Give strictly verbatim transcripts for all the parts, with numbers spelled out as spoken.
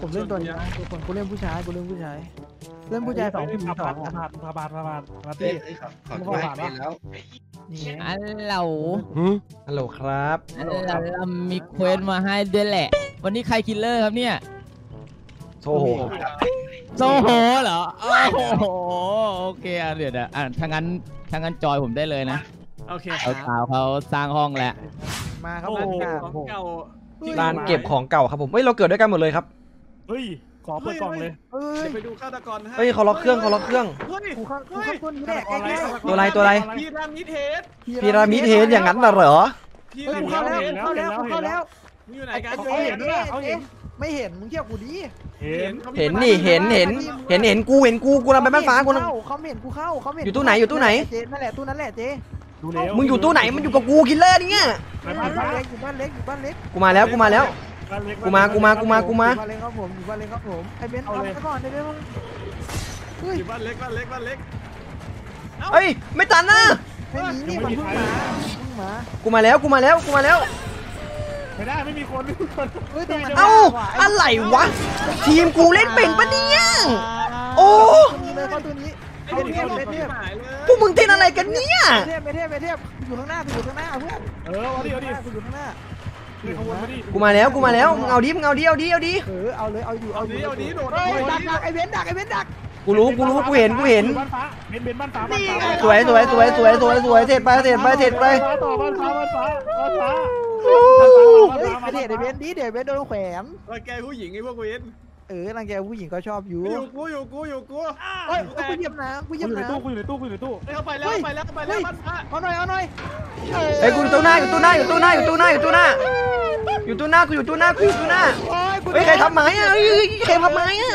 ผมเล่นตัวนี้นะทุกคนกูเล่นผู้ชายกูเล่นผู้ชายเล่นผู้ชายสองผู้หญิงสองพาบาทพาบาทพาบาทมาเฮ้พี่ยขอขอขอไปแล้วนี่ฮัลโหลฮัลโหลครับฮัลโหลเรามีเควสมาให้ด้วยแหละ วันนี้ใครคิลเลอร์ครับเนี่ยโซโหโซโหเหรอโอ้โหโอเคอ่ะเดี๋ยวนะอ่ะถ้างั้นถ้างั้นจอยผมได้เลยนะโอเคเอาสาวเขาสร้างห้องแล้วมาครับโอ้ร้านโหกาของผมเก่าร้านเก็บของเก่าครับผมเฮ้ยเราเกิดด้วยกันหมดเลยครับเฮ้ยขอเปิดกล่องเลยเอ้ยเดี๋ยวไปดูฆาตกรให้เฮ้ยเขาล็อกเครื่องเขาล็อกเครื่องเฮ้ยกูเข้ากูเข้าตัวนี้แหละตัวอะไรตัวอะไรพีระมิดเฮดพีระมิดเฮดอย่างนั้นน่ะเหรอพีเฮ้ยระกูมิดเข้าแล้วเฮดเข้าแล้วกูเข้าแล้วมึงอยู่ไหนไอ้กันเจ๊เขาเห็นไม่เห็นมึงเที่ยวกูดิเห็นเห็นนี่เห็นเห็นเห็นเห็นกูเห็นกูกูทำไปบ้านฟ้ากูนะเขาเห็นกูเข้าเขาเห็นอยู่ตู้ไหนอยู่ตู้ไหนเจ๊นั่นแหละตู้นั้นแหละเจ๊ดูแล้วมึงอยู่ตู้ไหนมันอยู่กับกูคิลเลอร์เนี่ยไปบ้านฟ้าเล็กอยู่บ้านเล็กอยู่บ้านเล็กกูมาแล้วกูมาแล้ว กูมากูมากูมากูมาอยู่บ้านเล็กครับผมอยู่บ้านเล็กครับผมไอ้เบนซ์เอาไปก่อนได้ไหมมึงเฮ้ยอยู่บ้านเล็กบ้านเล็กบ้านเล็กเฮ้ยไม่ตันนะไม่มีนี่มันเพิ่งมาเพิ่งมากูมาแล้วกูมาแล้วกูมาแล้วไม่ได้ไม่มีคนไม่มีคนเฮ้ยแต่มันเอ้าอะไรวะทีมกูเล่นเป็นปะเนี่ยโอ้เลยเข้าตัวนี้ไอ้เด็กเทพเทเทพพหายเลยพวกมึงเต้นอะไรกันเนี่ยเทพเทพเทพอยู่ข้างหน้าอยู่ข้างหน้าเพื่อนเออเอาดิเอาดิอยู่ข้างหน้าคือขบวนมาดิกูมาแล้วกูมาแล้วมึงเอาดิมึงเอาดิเอาดิเอาดิเออเอาเลยเอาอยู่เอาเอาอดิยู่เอาดิโดดเฮ้ยดักดักไอ้เบนซ์ดักไอ้เบนซ์ดักกูรู้กูรู้กูเห็นกูเห็นบ้านฟ้าเบนเบนบ้านฟ้าบ้านฟ้าสวยสวยสวยสวยสวยสวยเทศไปเทศไปเทศไปต่อบ้านฟ้าบ้านฟ้าบ้านฟ้าเฮ้ยไอ้เด็กไอ้เบนซ์ดิเด็กเบนซ์โดนแขวนรังแกผู้หญิงไอ้พวกเวนเออรังแกผู้หญิงก็ชอบอยู่อยู่กูอยู่กูอยู่กูเฮ้ยกูเหยียบน้ำกูเหกูยียบอยู่ในน้ำตู้กูอยู่ในตู้กูอยู่ในตู้เข้าไปแล้วไปแล้วไปแล้วบ้านฟ้าเอาหน่อยเอาหน่อยไอ้กูอยู่ตู้หน้าอยู่ตู้หน้าอยู่ตู้หน้าอยู่ตู้หน้าอยู่ตู้หน้าอยู่ตู้หน้ากูอยู่ตู้หน้ากูอยู่ตู้หน้าเฮ้ยใครทำไม้อ่ะเฮ้ยใครทำไม้อ่ะ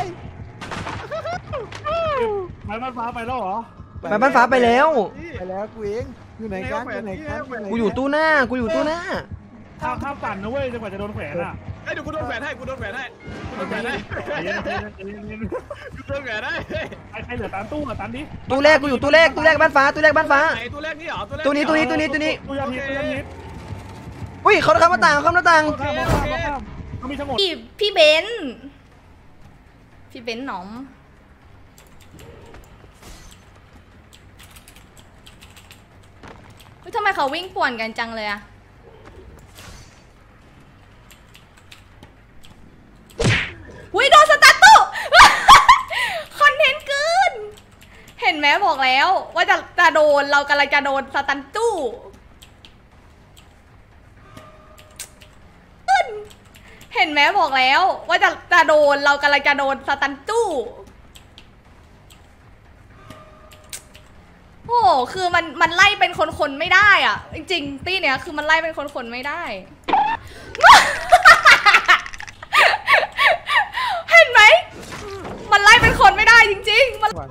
ไปบ้านฟ้าไปแล้วเหรอไปบ้านฟ้าไปแล้วไปแล้วกูเองอยู่ไหนกันอยู่ไหนกันกูอยู่ตู้หน้ากูอยู่ตู้หน้าข้ามข้ามปั่นนะเว้ยจนกว่าจะโดนแขวนอ่ะไอ้เดี๋ยวกูโดนแขวนให้กูโดนแขวนให้กูโดนแขวนให้กูโดนแขวนให้ไอ้ใครเหลือตันตู้อ่ะตันดิตู้แรกกูอยู่ตู้แรกตู้แรกบ้านฟ้าตู้แรกบ้านฟ้าไหนตู้แรกนี่เหรอตู้นี้ตู้นี้ตู้นี้ตู้นี้ตู้ยาพิษตู้ยาพิษอุ้ยเขาเข้ามาต่างเขาเข้ามาต่างข้ามข้ามข้ามเขามีทั้งหมดพี่พี่เบนซ์พี่เบนซ์หนอมเฮ้ยทำไมเขาวิ่งป่วนกันจังเลยอะหุ้ยโดนสตาร์ตู้ คอนเทนต์เกินเห็นไหมบอกแล้วว่าจะจะโดนเรากำลังจะโดนสตันตู้เห็นไหมบอกแล้วว่าจะจะโดนเรากำลังจะโดนสตันตู้โอ้คือมันมันไล่เป็นคนๆไม่ได้อ่ะจริงๆตี้เนี้ยคือมันไล่เป็นคนๆไม่ได้ เห็นไหมมันไล่เป็นคนไม่ได้จริงๆมัน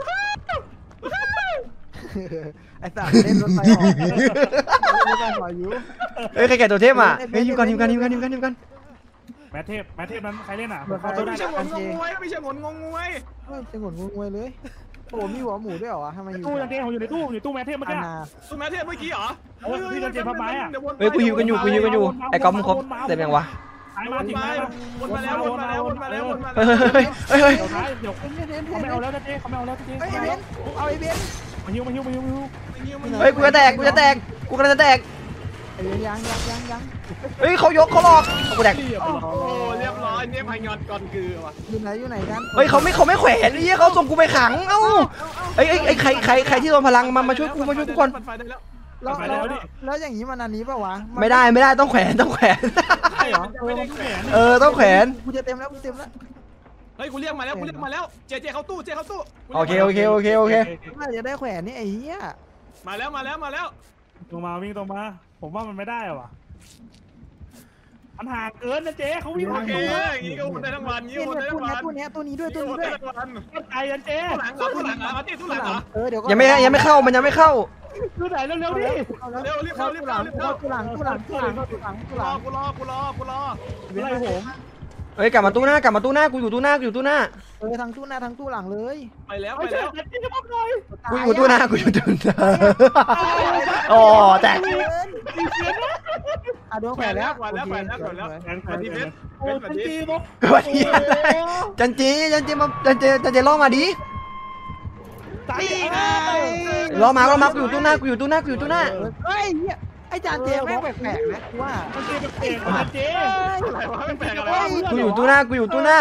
ไอ้สัตว์เล่นรถไฟออกรถไฟหออยู่เฮ้ยใครแก่ตัวเทพอ่ะเฮ้ยยิงกันยิงกันยิงกันยิงกันยิงกันแมทเทพแมทเทพนั้นใครเล่นอ่ะไม่ใช่ไม่ใช่หงงงวยไม่ใช่หงงงวยเฮ้ยจะหงุดงวยเลยโอ้มีหัวหมูด้วยเหรอทำไมอยู่ตู้ยังเกงอยู่ในตู้อยู่ตู้แมทเทพเมื่อกี้นาตู้แมทเทพเมื่อกี้เหรอพี่จะเจ็บพับไม้อ่ะเฮ้ยกูยิงกันอยู่กูยิงกันอยู่ไอ้ก๊อฟมึงครบเต็มยังวะหายมาถึงมาวนมาแล้ววนมาแล้ววนมาแล้ววนมาเฮ้แล้ยว เฮ้ยเฮ้ยเฮ้ยเดี๋ยวท้ายเดี๋ยวเขาไม่เอาแล้วนะเจ๊เขาไม่เอาแล้วเจ๊เฮ้ยไอ้เบนเอาไอ้เบนมาฮิวมาฮิวมาฮิวมาฮิวเฮ้ยกูจะแตกกูจะแตกกูกำลังจะแตกไอ้เบนยังยังยังยังเฮ้ยเขายกเขาหลอกกูแตกโอ้โหเรียบร้อยเนี่ยพายอนก่อนคือว่ะอยู่ไหนอยู่ไหนกันเฮ้ยเขาไม่เขาไม่แขวนไอ้เหี้ยเขาส่งกูไปขังเอ้าเอ้ยเอ้ยใครใครใครที่โดนพลังมามาช่วยกูมาช่วยกูก่อนไฟได้แล้วแล้วแล้วอย่างนี้มันอันนี้ป่าวะไม่ได้ไม่ได้ต้องแขวนต้องแขวนใช่เหรอไม่ได้แขนเออต้องแขวนกูจะเต็มแล้วกูเต็มแล้วเฮ้ยกูเรียกมาแล้วกูเรียกมาแล้วเจเจเข้าตู้เจเข้าตู้โอเคโอเคโอเคโอเคน่าจะได้แขวนนี่ไอ้เหี้ยมาแล้วมาแล้วมาแล้วตรงมาวิ่งตรงมาผมว่ามันไม่ได้ว่ะมันห่างเกินนะเจ๊เขาวิ่งโอเคอย่างนี้ก็วนได้ทั้งวันนี้นี่วนได้ตัทั้วงวันนี้ตัวนี้ตัวนี้ด้วยตัวนี้ด้วยต้นใจยันเจ๊ตู้หลังเหรอตู้หลังเหรอที่ตู้หลังเหรอเออเดี๋ยวก็ยังไม่ยังไม่เข้ามันยังไม่เข้าตู้ไหนเร็วๆดิเร็วรีบเข้ารีบเข้ารีบเข้าตู้หลังตู้หลังตู้หลังตู้หลังตู้กูหรลัอง กูรอกูรอกูรอไล่ผมเฮ้ยกลับมาตู้หน้ากลับมาตู้หน้ากูอยู่ตู้หน้ากูอยู่ตู้หน้าเออทางตู้หน้าทางตู้หลังเลยไปแล้วไปแล้วกูอยู่ตู้หน้ากูอยู่ตู้หน้าอ๋อแตกอ่ะโดนแขวนแล้วแขวนแล้วแขวนแล้วแขวนแล้วแขวนแขววันนนี้แขเบวนสโอ้เบสจันจีบกวันนี้จันจีจันจีมาจันจีจันจีล่อมาดิตายล่อมาล่อมากูอยู่ตู้หน้ากูอยู่ตู้หน้ากูอยู่ตู้หน้าเฮ้ยเหี้ยไอ้จานเจแม่งแปลกๆนะกูว่าจันจีเป็นเอกจันจีอะไรวะแปลกอะไรวะกูอยู่ตู้หน้ากูอยู่ตู้หน้า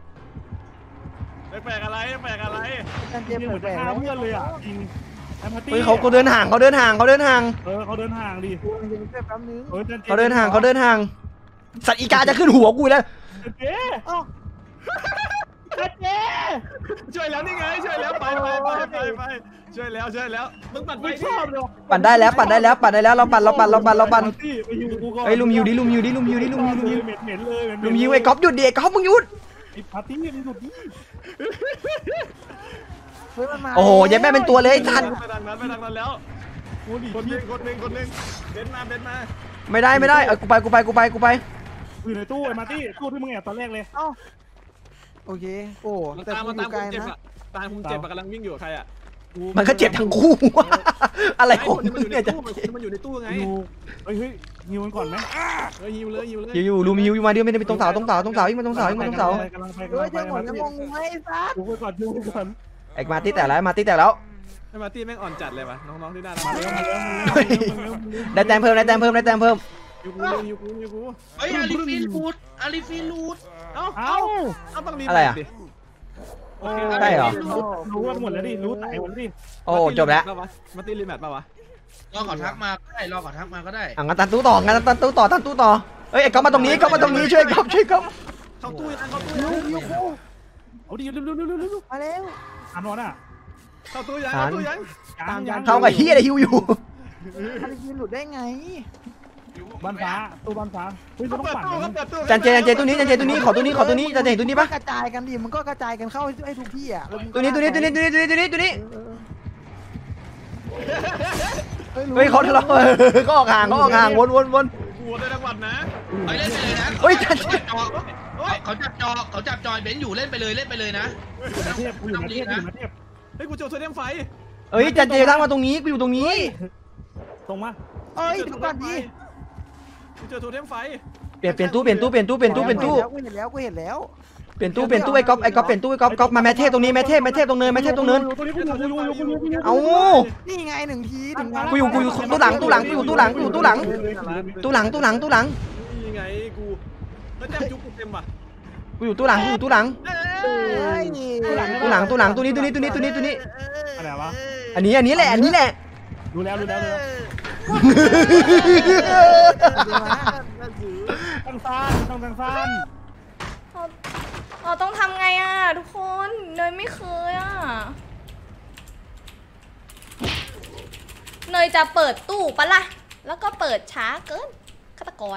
แปลกอะไรแปลกอะไรจานเจเหมือนแปลจะกๆฆ่าแล้วเพื่อนเลยอ่ะจริงไอ้มาตี้เฮ้ยเขาเขาเดินห่างเขาเดินห่างเขาเดินห่างเออเขาเดินห่างดิกูมันจะเป็นแป๊บนึงเออจันจีเขาเดินห่างเขาเดินห่างสัตว์อีกาจะขึ้นหัวกูแล้วจันจีอ้าวจันจีช่วยแล้วนี่ไงช่วยแล้วไปไปไปไปไปช่วยแล้วช่วยแล้วมึงปัดไปไม่ชดิอบเลยปั่นได้แล้วปั่นได้แล้วปั่นได้แล้วเราปั่นเราปั่นเราปั่นเราปั่นไปฮิวกูก่อนไอ้ยลุมฮิวดิลุมฮิวดิลุมฮิวดิลุมฮิวลุมฮิวเหม็นเหม็นเลยลุมฮิวไอ้ก๊อฟหยุดดิไอ้ก๊อฟมึงหยุดไอ้ปาร์ตี้มึงหยุดดิเฮ้ยมันมาโอ้โหยัยแม่เป็นตัวเลยไอ้สัตว์ไปทางนั้นไปทางนั้นแล้วโอ้ดิคนหนึ่งคนหนึ่งคนหนึ่งเบนมาเบนมาไม่ได้ไม่ได้เออกูไปกูไปกูไปกูไปอยู่ในตู้ไอ้มาร์ตี้ตู้ที่มึงแอบตอนแรกเลยเอ้าโอเคโอ้แต่ตามกูมาอตามยู่ไกลคุมเจ็บนะอะตามคุมเจ็บอะกำลังวิ่งอยู่ใครอะมันก็เจ็บทั้งคู่ อะไรของมันมึอง ยู่ในเนี่ยจะตู้มันอยู่ในตู้ไงอยู่เฮ้ยเฮ้ยฮิวมันก่อนไหมเฮ้ยฮิวเลยฮิวเลยอยู่อยู่ลุมฮิวอยู่มาเดียวไม่ได้ไปตรงเสาตรงเสาตรงเสาอีกมาตรงเสาอีกมาตรงเสากำลังไปเฮ้กำลัยงไปจะหมดจะงงงไอ้สัสดูไปก่อนดูไปก่อนไอ้มาตีแต่แล้วมาตีแต่แล้วไอ้มาร์ตี้แม่งอ่อนจัดเลยว่ะน้องๆที่น่ารักมาเร็วมาเร็วได้แต้มเพิ่มได้แต้มเพิ่มได้แต้มเพิ่มยูกูเลยยูกูยูกูเฮ้ยอาริฟีนรูดอาริฟีนรูดเอ้าเอ้าเอ้าต้องรีบอะไรอะดิโอ้ใช่เหรอรู้กันหมดแล้วดิรู้ไต่หมดแล้วดิโอ้จบแล้วมาตีรีแมทป่าวะรอก่อนทักมาก็ได้รอก่อนทักมาก็ได้อ่ะงั้นตันตู้ต่องั้นตันตู้ต่อตันตู้ต่อเอ้ยไอ้ก๊อฟมาตรงนี้ก๊อฟมาตรงนี้ช่วยก๊อฟช่วยก๊อฟเข้าตู้ยังเข้าตู้ยังเอาดิเร็วเร็วเร็วเร็วเร็วมาแล้วอ่านวอ่ะเข้าตู้ยังเข้าตู้ยังยังยังเท่ากับเฮียอะไรฮิวอยู่มันยืนหลุดได้ไงบ้านฟ้าตู้บ้านฟ้าเฮ้ยเขาต้องเปิดปั่นตู้เขาเปิดตู้จันเจจันเจตู้นี้จันเจตู้นี้ขอตู้นี้ขอตู้นี้จันเจเห็นตู้นี้ปะกระจายกันดิมันก็กระจายกันเข้าให้ทุกที่อ่ะตู้นี้ตู้นี้ตู้นี้ตู้นี้ตู้นี้ตู้นี้ตู้นี้เฮ้ยเขาทะเลาะก็ออกห่างก็ออกห่างวนวนวนหัวในจังหวัดนะไปเล่นไปเลยนะเฮ้ยจันเขาจับจอเขาจับจอยเบนอยู่เล่นไปเลยเล่นไปเลยนะอยู่มาเทียบอยู่มาเทียบอยู่มาเทียบเฮ้ยกูเจอโทรเทมไฟเฮ้ยจันเจตั้งมาตรงนี้กูอยู่ตรงนี้ตรงมาเอ้ยเดี๋ยวก่อนดิกูเจอโทรเทมไฟเปลี่ยนเปลี่ยนตู้เปลี่ยนตู้เปลี่ยนตู้เปลี่ยนตู้เปลี่ยนตู้กูเห็นแล้วกูเห็นแล้วเปลี่ยนตู้เปลี่ยนตู้ไอ้ก๊อฟไอ้ก๊อฟเปลี่ยนตู้ไอ้ก๊อฟก๊อฟมาแมทเทพตรงนี้แมทเทพแมทเทพตรงเนินแมทเทพตรงเนินตัวนี้กูอยู่กูอยู่กูอยู่กูอยู่เอ้านี่ไงหนึ่งทีถึงกูอยู่กูอยู่ตู้หลังตู้หลังกูอยู่ตู้หลังกูอยู่ตู้หลังตู้หลังตู้หลังตู้หลังนี่ไงกูแล้วแต้มจุกกูเต็มว่ะกูอยู่ตู้หลังกูอยู่ตู้หลังเอ้ยตู้หลังตู้หลังตู้หลังตู้นี้ตู้นี้ตู้นี้ตู้นี้ตู้นี้อะไรวะอันนี้อันนี้แหละอันนี้แหละรู้แล้วรู้แล้วรู้แล้วตั้งซ่านต้องตั้งซ่านเราเราต้องทำไงอ่ะทุกคนเนยไม่เคยอ่ะเนยจะเปิดตู้ปะล่ะแล้วก็เปิดช้าเกินฆาตกร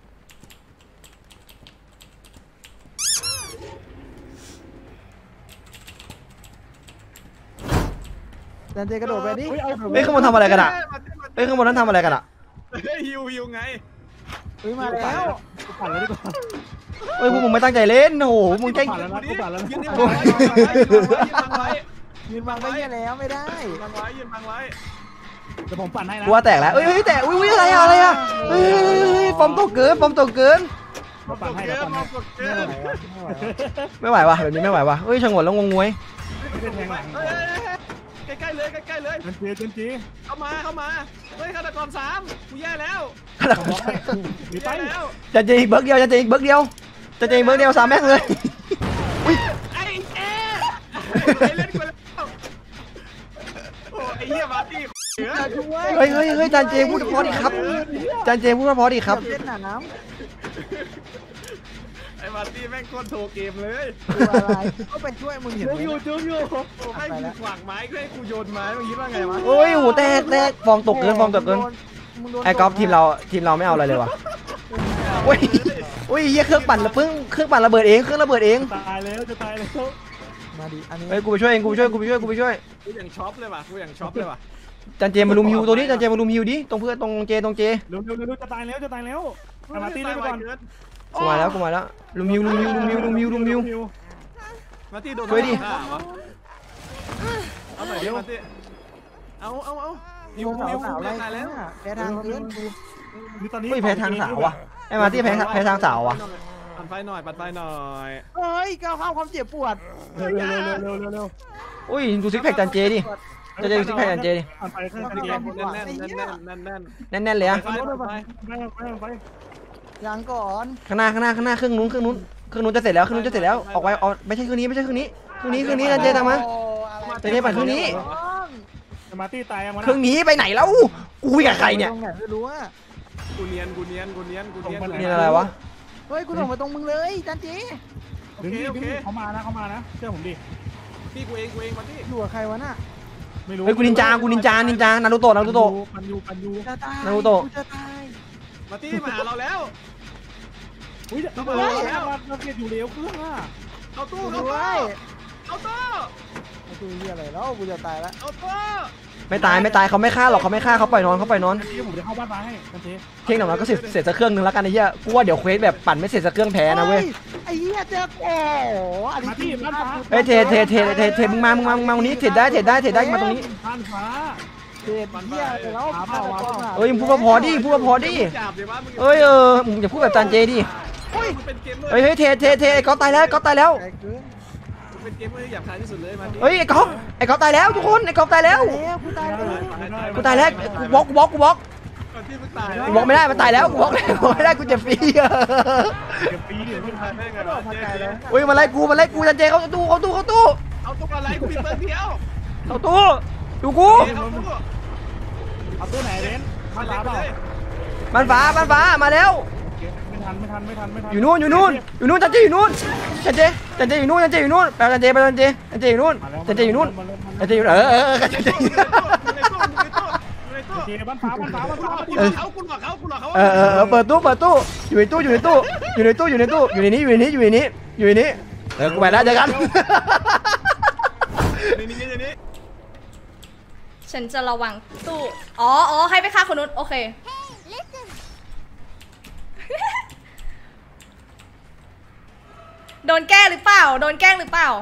จันเจกระโดดไปดิเฮ้ยข้างบนทำอะไรกันอ่ะเฮ้ยข้างบนนั้นทำอะไรกันอ่ะเฮ้ยฮิวฮิวไงเฮ้ยมาแล้วกูปั่นแล้วดีกว่าเฮ้ยพวกมึงไม่ตั้งใจเล่นโอ้โหมึงแค่ปั่นแล้วนะกูปั่นแล้วนะยืนบังไว้ยืนบังไว้ยืนวางไปเนี่ยแล้วไม่ได้ยืนบังไว้ยืนบังไว้เดี๋ยวผมปั่นให้นะกลัวแตกแล้วเฮ้ยเฮ้ยแตกอุ้ยอุ้ยอะไรอะอะไรอะเฮ้ยเฮ้ยเฮ้ยฟอร์มตกเกินฟอร์มตกเกินมาปั่นให้เกิแล้วนปั่นมให้องกดเกินไม่ไหววะแบบนี้ไม่ไหววะเฮ้ยชงนแล้วงงงวยไม่ได้แทงหลังใกล้ๆเลยใกล้ๆเลยจันจีจันจีเข้ามาเข้ามาเฮ้ยฆาตกรสามกูแย่แล้วผมบอกให้หนีไปแย่แล้วจะเจอีกเบิร์กเดียวจะเจอีกเบิร์กเดียวจะเจอีกเบิร์กเดียวสามแม็กเลยอุ้ยไอ้แอ๊ไอ้เล่นกูแล้วโอ้ไอ้เหี้ยมาตี้เหลือเฮ้ยเฮ้ยเฮ้ยจานเจพูดเพราะดีครับจานเจพูดเพราะดีครับเล่นหนาน้ไอ้มาตี้แม่งโคตรโทรเกมเลยำตัวอะไรก็ไปช่วยมึงเห็นจุ๊บไหมอยู่จุ๊บอยู่โอ้แม่งยิงขวางไม้ให้กูโยนไม้มึงคิดว่าไงวะโอ้ยโหแตกแตกฟอร์มตกเกินฟอร์มตกเกินไอ้กอล์ฟทีมเราทีมเราไม่เอาอะไรเลยวะโอ้ยโอ้ยเฮียเครื่องปั่นระเพิ่งเครื่องปั่นระเบิดเองเครื่องระเบิดเองตายแล้วจะตายแล้วมาดิอันนี้เฮ้ยกูไปช่วยเองกูไปช่วยกูไปช่วยกูไปช่วยกูอย่างช็อปเลยว่ะกูอย่างช็อปเลยว่ะจันเจมาลุมฮิวตัวนี้จันเจมาลุมฮิวดิตรงเพื่อนตรงเจตรงเจเร็วเร็วเร็วจะตายแล้วจะตายแล้วมาตีเลยก่อนกูมาแล้วกูมาแล้วลุมฮิวลุมฮิวลุมฮิวลุมฮิวลุมฮิวมาตี้โดนช่วยดิเอาหน่อยดิมาตี้เอาเอาเอายิวสาวยิวสาวอะไรตายแล้วแพ้ทางเกินนี่ตอนนี้เฮ้ยแพ้ทางสาวว่ะไอ้มาที่แพ้แพ้ทางสาวว่ะปัดไฟหน่อยปัดไฟหน่อยเฮ้ยก้าวข้ามความเจ็บปวดเร็วเร็วเร็วเร็วเร็วเร็วอุ้ยดูซิกแพคจันเจดิจะได้ดูซิกแพคจันเจดิผ่านไปเครื่องกันเกเกมมแน่นแน่นแน่นแน่นแน่นแน่นๆเลยอะไฟไฟไปไปไปยังก่อนข้างหน้าข้างหน้าข้างหน้าเครื่องนู้นเครื่องนู้นเครื่องนู้นจะเสร็จแล้วเครื่องนู้นจะเสร็จแล้วออกไปเอาไม่ใช่เครื่องนี้ไม่ใช่เครื่องนี้เครื่องนี้เครื่องนี้จันเจตามมา เดี๋ยวนี้ปั่นเครื่องนี้มาตี้ตายยังวะเครื่องนี้ไปไหนแล้วกูคุยกับใครเนี่ยตรงไหนไม่รู้อ่ะกูเนียนกูเนียนกูเนียนกูเนียนนี่อะไรวะเฮ้ยกูส่งมาตรงมึงเลยจันจีดึงดึงเขามานะเขามานะเชื่อผมดิพี่กูเองกูเองมาที่อยู่กับใครวะน่ะไม่รู้เฮ้ยกูนินจากูนินจานินจานารูโตะนารูโตะปันยูปันยูจะตายนารูโตะกูจะตายมาที่มาหาเราแล้วอุ้ยระเบิดแล้วเราเกียดอยู่เร็วเครื่องอ่ะเอาตู้กูเอาด้วตู้ยเอาตู้กูเฮียอะไรแล้วกูจะตายแล้วเอาตู้ไม่ตายไม่ตายเขาไม่ฆ่าหรอกเขาไม่ฆ่าเขาปล่อยนอนเขาปล่อยนอนที่ผมจะเข้าบ้านมาให้กันเจ๊เที่ยงหน่อยก็เสร็จเสร็จสักเครื่องนึงแล้วกันไอ้เหี้ยกูว่าเดี๋ยวเควสแบบปั่นไม่เสร็จสักเครื่องแพ้นะเว้ยไอ้เหี้ยเจอโอ้อันนี้มาที่บ้านฟ้าเฮ้ยเทเทเทเทเทมึงมามึงมามึงมาตรงนี้เทได้เทได้เทได้มาตรงนี้บ้านฟ้าเจ็บเหี้ยไปแล้วเฮ้ยมึงพูดว่าพอดิพูดว่าพอดิจับเลยว่ามึงเอ้ยเออมึงอย่าพูดแบบจานเจดิมึงเป็นเกมเมอร์เฮ้ยเฮ้ยเทเทเทไอ้ก๊อฟตายแล้วก๊อฟตายแล้วไอ้เกินมึงเป็นเกมเมอร์หยาบคายที่สุดเลยมาที่เฮ้ยไอ้ก๊อฟไอ้ก๊อฟตายแล้วทุกคนไอ้ก๊อฟตายแล้วแล้วกูตายแล้วกูตายแล้วกูบล็อกกูบล็อกกูบล็อกก่อนที่มึงตายกูบล็อกไม่ได้มันตายแล้วกูบล็อกไม่ได้กูเจ็บฟรีเก็บปีเดียวมึงตายได้ไงวะเจ๊เฮ้ยมาไล่กูมาไล่กูจานเจเขาตู้เขาตู้เขาตู้เอาตู้อะไรกูมีเปิดเดียวเขาตู้ดูกูเอาตู้เอาตัวไหนเล่นมาบ้านเล็ฟ้าก เปล่าไปเลยบ้านฟ้าบ้านฟ้ามาแล้วไม่ทันไม่ทันไม่ทันไม่ทันอยู่นู่นอยู่นู่นอยู่นู่นจันเจอยู่นู่นจันเจจันเจอยู่นู่นจันเจอยู่นู่นไปจันเจไปจันเจจันเจอยู่นู่นจันเจอยู่นู่นจันเจอยู่เออเออเออจันเจในตู้ในตู้ในตู้เจบ้านฟ้าบ้านฟ้าบ้านฟ้ากูหลอกเขากูหลอกเขากูหลอกเขาเออเออเออเปิดตู้เปิดตู้อยู่ในตู้อยู่ในตู้อยู่ในตู้อยู่ในตู้อยู่ในนี้อยู่ในนี้อยู่ในนี้อยู่ในนี้เออกูไปแล้วเจอกันในนี้ในนี้ฉันจะระวังตู้ อ๋ออ๋อให้ไปฆ่าคนนู้นโอเค โดนแกล้งหรือเปล่า โดนแกล้งหรือเปล่า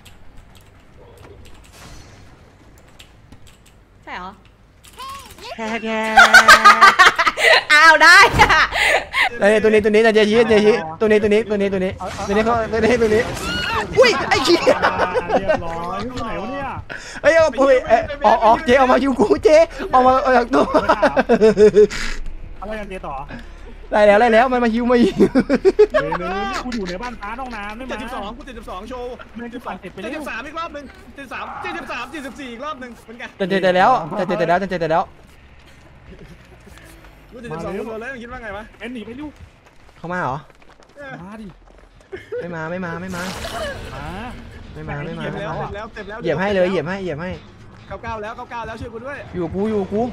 ใช่เหรอแค่แค่อ้าวได้อะเอ้ยตัวนี้ตัวนี้จันเจชี้จันเจชี้ตัวนี้ตัวนี้ตัวนี้ตัวนี้ตัวนี้เขาตัวนี้ตัวนี้อุ้ยไอ้ขี้เรียบร้อยที่ไหนวะเนี่ยเอ้ยเอาปุ้ยเอ้ยออกออกเจเอามาอยู่กูเจเอามาเอาจากตู้อะไรกันเจต่อได้แล้วได้แล้วมันมาฮิวมาฮิวเดี๋ยวนึงกูอยู่ในบ้านฟ้าต้องน้ำได้ไหมเจ็ดสิบสองกูเจ็ดสิบสองโชว์มันจะปั่นเสร็จไปเจ็ดแล้สิวบสามอีกรอบหนึ่งเจ็ดสิบสามเจ็ดสิบสามเจ็ดสิบสี่อีกรอบหนึ่งเป็นไงจันเจแต่แล้วจันเจแต่แล้วจันเจแต่แล้วกูเจ็ดสิบสองโชว์แล้วคิดว่าไงวะเอ็นหนีไปลูกเขามาเหรอมาดิไม่มาไม่มาไม่มามาไม่มาไม่มาเต็มแล้วเต็มแล้วเต็มแล้วเหยียบให้เลยเหยียบให้เหยียบให้เก้าเก้าแล้วเก้าเก้าแล้วช่วยกูด้วยอยู่กูอยู่กู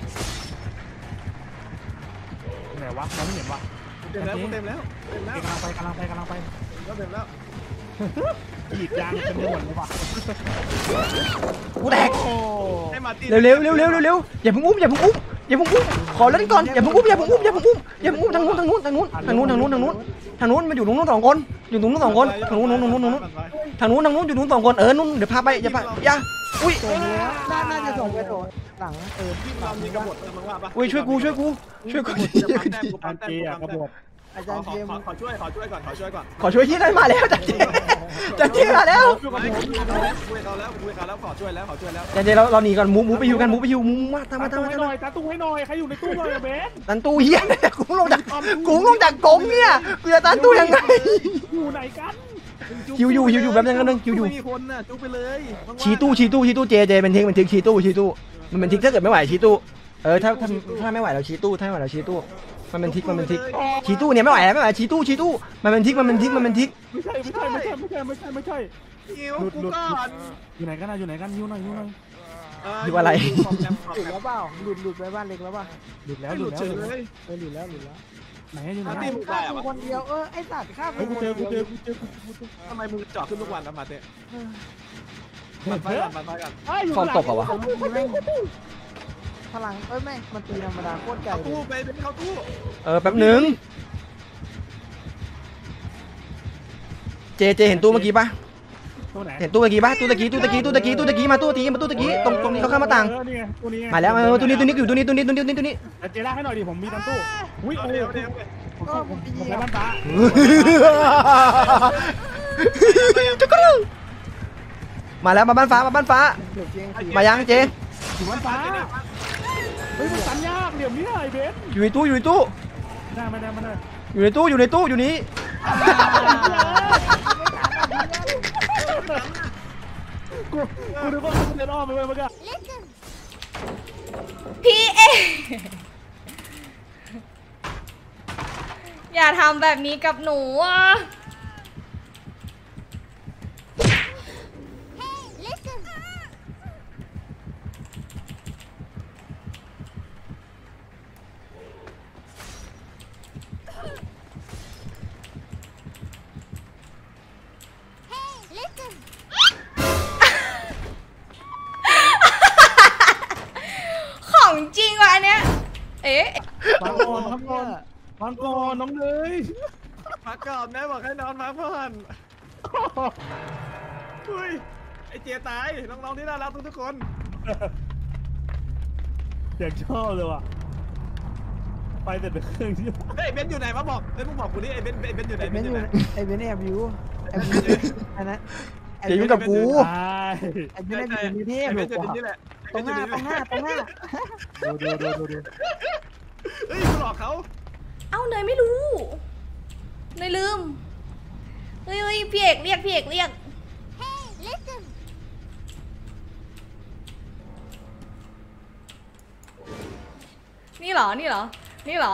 ไหนวะมองไม่เห็นวะเต็มแล้วกูเต็มแล้วเต็มแล้วกำลังไปกำลังไปกำลังไปก็เต็มแล้วฉีดยางเป็นหมดเลยว่ะกูแตกโอ้ให้มาตีเร็วเร็วเร็วเร็วเร็วอย่าเพิ่งอุ้มอย่าเพิ่งอุ้มอย่าเพิ่งอุ้มขอเล่นก่อนอย่าเพิ่งอุ้มอย่าเพิ่งอุ้มอย่าเพิ่งอุ้มอย่าเพิ่งอุ้มทางนู้นทางนู้นทางนู้นทางนู้นทางนู้นทางนู้นทางนู้นมันอยู่ตรงนู้นสองคนอยู่ตรงนู้นสองคนทางนู้นทางนู้นทางนู้นทางนู้นทางนู้นอยู่นู้นสองคนเออนู้นเดี๋ยวพาไปอย่าพาอย่าอุ้ยตัวนี้น่าน่าจะส่งไปโดนหลังเออที่เรามีกระบดมึงว่าปะอุ้ยช่วยกูช่วยกูช่วยกูจะปั๊มแต้มกูอัปั๊นมแต้เจมอะกระบอกอาขจาอรย์ขอเจมขอขอช่วยขอช่วยก่อนขอช่วยก่อนขอช่วยที่นั่นมาแล้วจันเจจันเจมาแล้วไม่คุยเขาแล้วคุยเขาแล้วคุยเขาแล้วขอช่วยแล้วขอช่วยแล้วจันเจเราเราหนีก่อนมูมูไปฮิวกันมูไปฮิวมูมาตามตามาตามตู้มาให้ตามหน่มาอยตาตู้ให้หน่อยใครอยู่ในตู้หน่อยเบสตันตู้เฮียเนี่ยกูลงจากกูลงจากกงเนี่ยกูจะตันตู้ยังไงอยู่ไหนกันฮิวอยู่ฮิวอยู่แป๊บนึงแป๊บนึงฮิวอยู่ไม่มีคนน่ะจุ๊บไปเลยชี้ตู้ชี้ตู้ชี้ตู้เจเจเป็นทิ้งเป็นทิ้งชี้ตู้ชี้ตู้มันเป็นทิ้งถ้าเกิดไม่ไหวชี้ตู้เออถ้าถ้าถ้าไม่ไหวเราชี้ตู้ถ้าไม่ไหวเราชี้ตู้มันเป็นทิ้งมันเป็นทิ้งชี้ตู้เนี่ยไม่ไหวแล้วไม่ไหวชี้ตู้ชี้ตู้มันเป็นทิ้งมันเป็นทิ้งมันเป็นทิ้งไม่ใช่ไม่ใช่ไม่ใช่ไม่ใช่ไม่ใช่ไม่ใช่หิวกูก่อนอยู่ไหนกันนะอยู่ไหนกันยิ้วหน่อยยิ้วหน่อยหลุดแล้วเปล่าหลุดหลุดไปบ้านเล็กแล้วป่ะหลุดแล้วไม่หหลุลุดดแล้วเฉยเลยเออหลุดแล้วหลุดแล้วไหนอยู่ไหนตีมึงได้ฆ่าอะกูคนเดียวเออไอ้สัตว์ฆ่ากูเฮ้ยกูคนเจเดีอยวกูเจอกูเจอกูเจอทำไมมึงเจาะขึ้นทุกวันแล้วมาเตะปัดไฟก่อนปัดไฟก่อนฟอร์มตกเหรอวะพลังเอ้ยไม่มันตีธรรมดาโคตรไกลเข้าตู้ไปเป็นเข้าตู้เออแป๊บนึงเจเจเห็นตู้เมื่อกี้ปะตัวไหนเห็นตู้ตะกี้ปะตู้ตะกี้ตู้ตะกี้ตู้ตะกี้ตู้ตะกี้มาตู้ตะกี้มาตู้ตะกี้ตรงตรงนี้เขาข้ามมาต่างเออนี่ไงตัวนี้ไงมาแล้วเออตู้นี้ตู้นี้อยู่ตู้นี้ตู้นี้ตู้นี้ตู้นี้เจล่าให้หน่อยดิผมมีตันตู้อุ้ยโอ้เดี๋ยยวเดี๋ยวผมผมผมผมไปบ้านฟ้าจุกกรูมาแล้วมาบ้านฟ้ามาบ้านฟ้าเดี๋ยวเจ๊งคือมายังเจอยู่บ้านฟ้าเฮ้ยมันตันยากเดี๋ยวนี้ไอ้เบสอยู่ในตู้อยู่ในตู้ได้ไม่ได้ไม่ได้อยู่ในตู้อยู่ในตู้อยู่นี้กูกูนึกว่ามันเดินอ้อมไปเว้ยเมื่อกี้พี่เอ อย่าทำแบบนี้กับหนูอ่ะ ของจริงว่ะอันเนี้ย เอ๊ะฟังก่อนฟังก่อนฟังก่อนน้องเลยพักก่อนแม่บอกให้นอนพักผ่อนอุ้ยไอเจตายน้องๆที่น่ารักทุกๆคนอยากชอบเลยว่ะไปแต่เป็นเครื่องที่เฮ้ยเบนอยู่ไหนมาบอกเฮ้ยมึงบอกกูนี่ไอเบนเบนอยู่ไหนไอ้เบเบนนอยู่อยู่ไหนไอ้เบนแอบอยู่แอบอยู่อันนั้นอย่ายุ่งกับกูใช่ไอ้เบนแอบอยู่ในเทพไออเบยู่นอยู่กว่านี่แหละตรงหน้าตรงหน้าตรงหน้าดูดูดูดูดูเฮ้ยกูหลอกเขาเอ้าเนยไม่รู้เนยลืม เฮ้ยเฮ้ยพี่เอกเรียกพี่เอกเรียก นี่เหรอ นี่เหรอ นี่เหรอ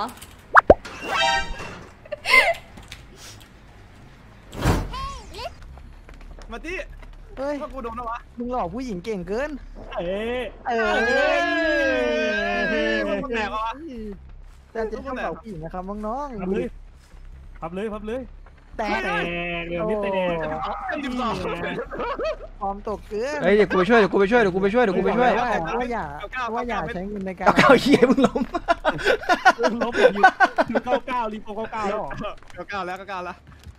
มาที่เฮ้ยว่ากูโดนแล้ววะมึงหลอกผู้หญิงเก่งเกินเอ๊ะเออเฮ้ยมึงแหลกวะแต่จะต้องหลอกผู้หญิงนะครับน้องพับเลยพับเลยพับเลยๆแต่แตกเดี๋ยวนี้แตกสิบสองพร้อมตกเกินเฮ้ยเดี๋ยวกูไปช่วยเดี๋ยวกูไปช่วยเดี๋ยวกูไปช่วยเดี๋ยวกูไปช่วยว่าว่าอย่าว่าอย่าใช้เงินในการเอาเข้าเฮียมึงล้มลบอย่างอยู่อยู่เก้าเก้ารีโปเก้าเก้าแล้วเหรอเก้าเก้าแล้วเก้าเก้าแล้ว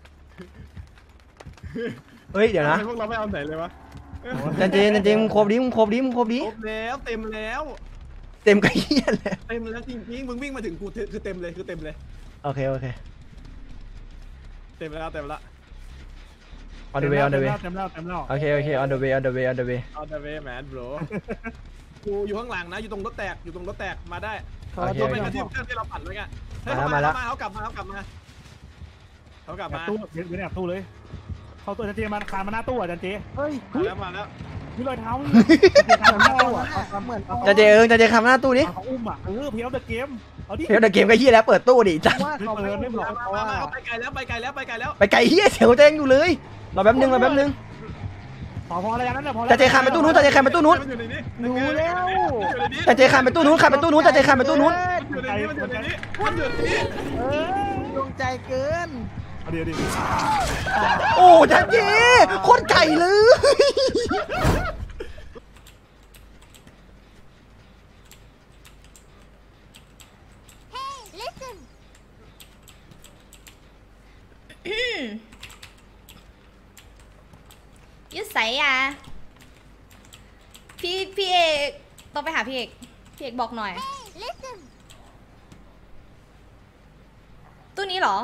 เฮ้ยเดี๋ยวนะพวกเราไม่เอาไหนเลยวะจันเจนจันเจนมึงครบดิมึงครบดิมึงครบดิครบแล้วเต็มแล้วเต็มกระเฮียเลยเต็มแล้วจริงๆมึงวิ่งมาถึงกูคือเต็มเลยคือเต็มเลยโอเคโอเคเต็มแล้วเต็มแล้ว on the way on the way เต็มแล้วเต็มแล้วโอเคโอเค on the way on the way on the way on the way man bro กูอยู่ข้างหลังนะอยู่ตรงรถแตกอยู่ตรงรถแตกมาได้ขอโอเคตัรวถไปไปก่กอนระทืบเครื่องที่เราปั่นไว้ไงมาแล้วมาแล้วเขากลับมาเขากลับมาเขากลับแอบมาตู้เดี๋ยวแอบตู้เลยเขาตัวจันเจมันคานมาหน้าตู้อ่ะจันเจเฮ้ยมาแล้วมาแล้วมีรอยเท้าเหมือนหน้าตัวเหมือนจันเจเออจันเจคำหน้าตู้ดิเขาอุ้มอ่ะเออเพียวเดอะเกมเอาดิเดี๋ยวเดี๋ยวเกมก็เฮียแล้วเปิดตู้ดิจ้ะว่าเขาไม่ไม่บอกมาเพราะมาว่ามาเขาไปไกลแล้วไปไกลแล้วไปไกลแล้วไปไกลเฮียเสียวเจงอยู่เลยรอแป๊บนึงรอแป๊บนึงพอพออะไรกันนั่นแหละพอจันเจคานไปตู้นู้นจันเจคานไปตู้นู้นรู้แล้วจันเจคานไปตู้นู้นคานไปตู้นู้นจันเจคานไปตู้นู้นมันอยู่ในนี้มันอยู่ในนี้มันอยู่ในนี้เออดวงใจเกินเอาเดี๋ยวดิโอ้จันเจโคตรไก่เลยยุดใสอ่ะ พี่พี่เอกต้องไปหาพี่เอกพี่เอกบอกหน่อย ตู้นี้เหรอ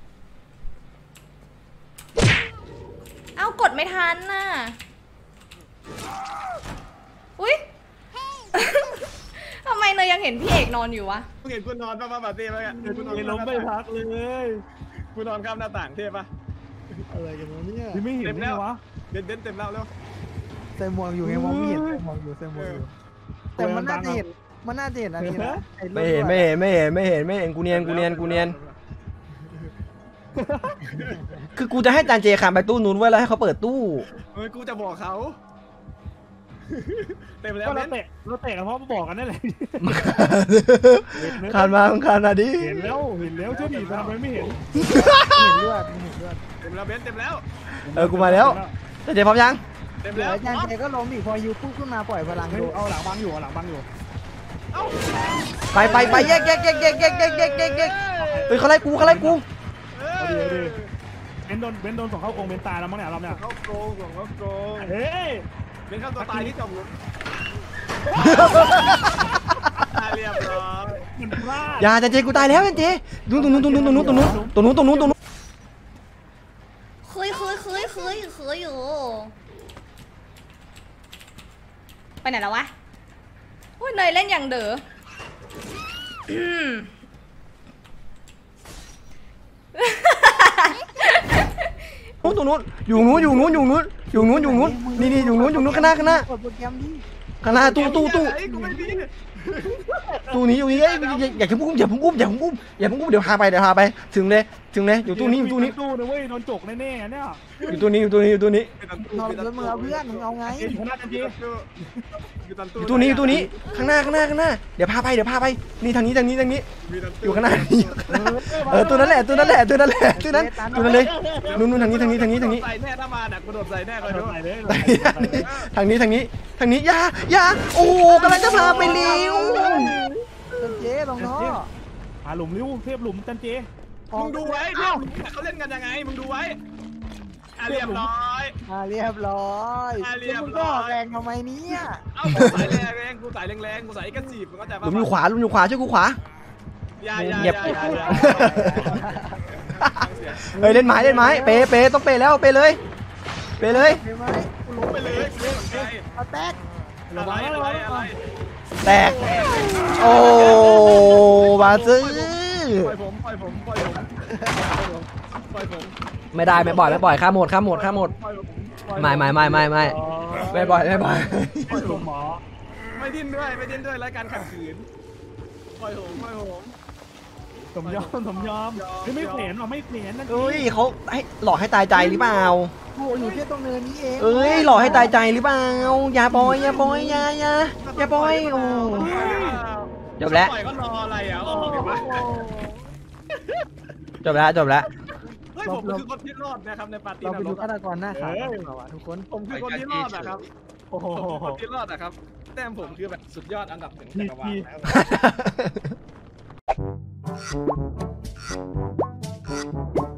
เอ้ากดไม่ทันน่ะ อุ้ย ทำไมเนยยังเห็นพี่เอกนอนอยู่วะมึงเห็นกูนอนป่ะป่ะปาร์ตี้ป่ะจันเจล้มไม่พักเลยกูนอนข้ามหน้าต่างเทพป่ะอะไรกันวะเนี่ยพี่ไม่เห็นเลยวะเบนเบนเต็มแล้วแล้วใส่หมวกอยู่ไงมองไม่เห็นใส่หมวกอยู่ใส่หมวกอยู่แต่มันน่าจะเห็นมันน่าจะเห็นอันนี้นะไม่เห็นไม่เห็นไม่เห็นไม่เห็นไม่เห็นกูเนียนกูเนียนกูเนียนคือกูจะให้จันเจคานไปตู้นู้นไว้แล้วให้เขาเปิดตู้เฮ้ยกูจะบอกเขาเต็มแล้วก็เบเรานเตะเราเตะกันเพราะบอกกันนั่นแหละคานมาคานมาดิเห็นแล้วเห็นแล้วเจ้าหนีทำไมไม่เห็นเห็นเลือดเห็นเลือดเต็มแล้วเบนเต็มแล้วเออกูมาแล้วจันเจพร้อมยังเต็มเดี๋ยแล้ว วอาจารย์เจก็ล้มอีกพอยูปุ๊บขึ้นมาปล่อยพลังเฮ้ยดูเอาหลังบังอยู่เอาหลังบังอยู่เอ้าไปไปไปแยกแยกแยกแยกแยกแยกแยกแยกแยกเฮ้ยเขาไล่กูเขาไล่กูเออเบนโดนเบนโดนส่งเข้ากรงเบนตายแล้วมั้งเนี่ยรอบเนี้ยเข้าโกงของเข้าโกงเฮ้ยเป็นข้าตัวตายที่จมลงเรียบร้อยมันพลาดอย่าจันเจกูตายแล้วจันเจดูตรงนู้นตรงนู้นตรงนู้นตรงนู้นตรงนู้นตรงนู้นตรงนู้นเคยเคยเคยเคยเคยอยู่ไปไหนแล้ววะโอ้ยเนยเล่นอย่างเด๋ออืมตรงนู้นอยู่นู้นอยู่นู้นอยู่นู้นอยู่นู้นอยู่นู้นนี่นี่อยู่นู้นอยู่นู้นข้างหน้าข้างหน้ากดโปรแกรมดิข้างหน้าตู้ตู้ตู้ไอ้กูไม่ดีตู้นี้อยู่นี่เอ้ยอย่าอย่าอย่าเพิ่งอุ้มอย่าเพิ่งอุ้มอย่าเพิ่งอุ้มอย่าเพิ่งอุ้มเดี๋ยวพาไปเดี๋ยวพาไปถึงเลยถึงเลยอยู่ตู้นี้อยู่ตู้นี้ตู้นะเว้ยโดนจกแน่ๆเนี่ยอยู่ตู้นี้อยู่ตู้นี้อยู่ตู้นี้นอนรถมึงเอาเพื่อนมึงเอาไงอยู่ข้างหน้าจันเจอยู่ตู้นี้อยู่ตู้นี้ข้างหน้าข้างหน้าข้างหน้าเดี๋ยวพาไปเดี๋ยวพาไปนี่ทางนี้ทางนี้ทางนี้อยู่ข้างหน้านี่อยู่ข้างหน้าเออตัวนั้นแหละตัวนั้นแหละตัวนั้นแหละตัวนั้นตัวนั้นเลยนู่นนู่นทางนี้ทางนี้ทางนี้ทางนี้ใส่แน่ถ้ามาดักกระโดดใส่แน่คอยดูใส่เลยทางนี้ทางนี้ทางนี้อย่าอย่าโอ้กำลังจะพาไปเร็วเจ๊ลงท่อหาหลุมริ้วเทพหลุมจันเจมึงดูไว้เดี๋ยวเขาเล่นกันยังไงมึงดูไว้อ่ะเรียบร้อยอ่าเรียบร้อยอ่ะเรียบร้อยมึงก็แรงทำไมเนี่ยเอ้ากูสายแรงแรงกูสายแรงแรงกูสายกระจีบมึงเข้าใจหป่ะลุมอยู่ขวาหลุมอยู่ขวาช่วยกูขวาอย่าอย่าเงียบอย่าอย่าเฮ้ยเล่นไม้เล่นไม้เปเปต้องเปแล้วเปเลยเปเลยเห็นไหมกูรู้ไปเลยกูรู้ไปเอาแตกอะไรอะไรอะไรแตกโอ้บาซื้อปล่อยผมปล่อยผมปล่อยผมปล่อยผมไม่ได้ไม่ปล่อยไม่ปล่อยข้ามหมดข้ามหมดข้ามหมดปล่อยผมไม่ไม่ไม่ไม่ไม่ไม่ปล่อยไม่ปล่อยไม่หลุมหมอไม่ดิ้นด้วยไม่ดิ้นด้วยรายการขัดขืนปล่อยผมปล่อยผมสมยอมสมยอมเฮ้ยไม่เปลี่ยนหรอไม่เปลี่ยนนั่นเอ้ยเขาให้หลอกให้ตายใจหรือเปล่าโอ้อยู่แค่ตรงเนินนี้เองเอ้ยหลอกให้ตายใจหรือเปล่าอย่าปล่อยอย่าปล่อยอย่าอย่าอย่าปล่อยโอ้จบแล้วปล่อยก็รออะไรอ่ะออกเห็นไหมจบแล้วจบแล้วเฮ้ยผมคือคนที่รอดนะครับในปาร์ตี้เรานไปรดูกฆาตกรหน้าขาวเราอะทุกคนผมคือคนที่รอดนะครับโอ้โหผมคือคนที่รอดนะครับแต้มผมคือแบบสุดยอดอันดับหนึ่งจักรวาลแล้ว